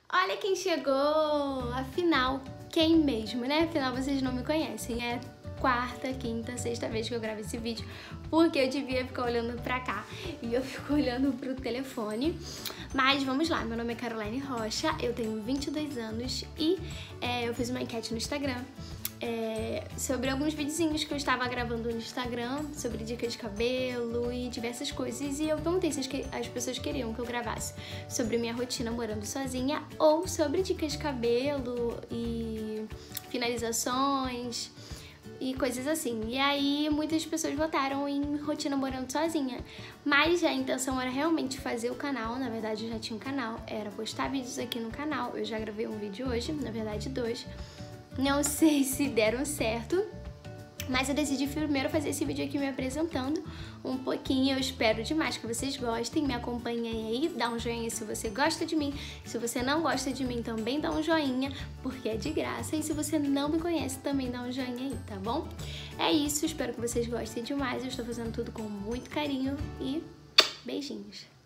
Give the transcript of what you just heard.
Olha quem chegou! Afinal, quem mesmo, né? Afinal, vocês não me conhecem. É quarta, quinta, sexta vez que eu gravo esse vídeo, porque eu devia ficar olhando pra cá e eu fico olhando pro telefone. Mas vamos lá, meu nome é Caroline Rocha, eu tenho 22 anos e eu fiz uma enquete no Instagram sobre alguns videozinhos que eu estava gravando no Instagram, sobre dicas de cabelo e diversas coisas, e eu perguntei se as pessoas queriam que eu gravasse sobre minha rotina morando sozinha ou sobre dicas de cabelo e finalizações e coisas assim. E aí muitas pessoas votaram em rotina morando sozinha, mas a intenção era realmente fazer o canal. Na verdade eu já tinha um canal, era postar vídeos aqui no canal. Eu já gravei um vídeo hoje, na verdade 2, não sei se deram certo, mas eu decidi primeiro fazer esse vídeo aqui me apresentando um pouquinho. Eu espero demais que vocês gostem, me acompanhem aí, dá um joinha se você gosta de mim. Se você não gosta de mim, também dá um joinha, porque é de graça. E se você não me conhece, também dá um joinha aí, tá bom? É isso, espero que vocês gostem demais. Eu estou fazendo tudo com muito carinho e beijinhos!